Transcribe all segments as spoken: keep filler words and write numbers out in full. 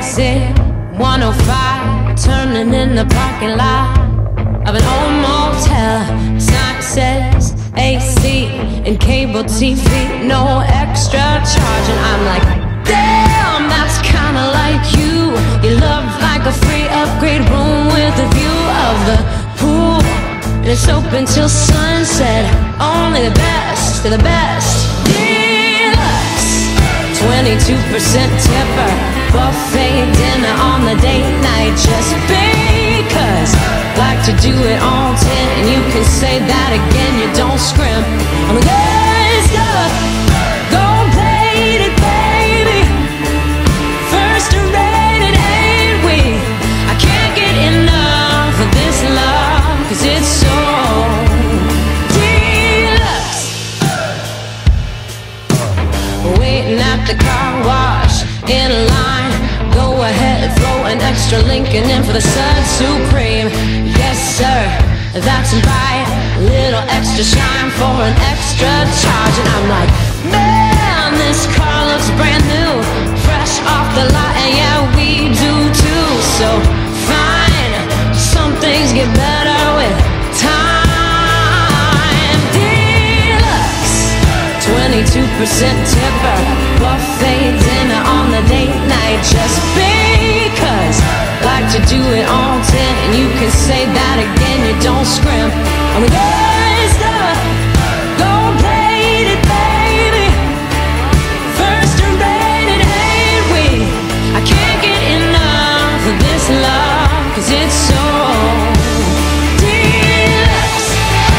exit one oh five, turning in the parking lot of an old motel. Sign says A C and cable T V, no extra charge. And I'm like, damn, that's kinda like you. You love like a free upgrade room with a view of the pool, and it's open till sunset. Only the best of the best. Deluxe, twenty-two percent tipper, buffet dinner on the date night. Just because, like to do it on ten, and you can say that again. You don't scrimp on the good stuff. Gold plated, baby, first rated, ain't we? I can't get enough of this love, 'cause it's so deluxe. Waiting at the car wash, in line, go ahead, throw an extra Lincoln in for the suds supreme. Yes sir, that's right, little extra shine for an extra charge. And I'm like, man, this car looks brand new, fresh off the lot, and yeah, we do too. So fine, some things get better with time. Deluxe, twenty-two percent tipper, buffet dinner on the date night. Just because, like to do it on ten, and you can say that again. You don't scrimp on the good stuff. Gold plated, baby, first rated, ain't we? I can't get enough of this love, 'cause it's so deluxe.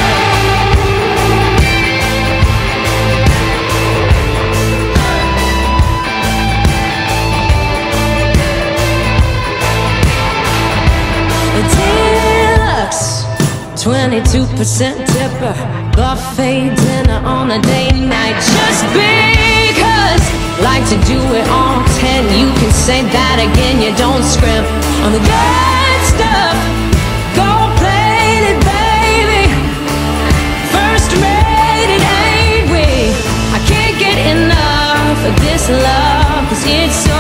Deluxe, twenty-two percent tipper, buffet dinner on a date night. Just because, like to do it on ten, you can say that again. You don't scrimp on the good stuff. Gold plated, baby, first rated, ain't we? I can't get enough of this love, 'cause it's so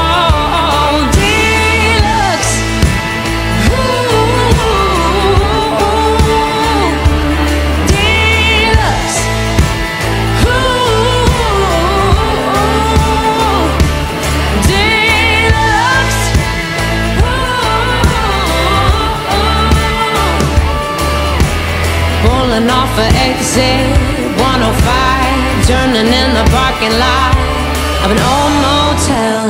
deluxe. Pulling off an exit one oh five, turning in the parking lot of an old motel.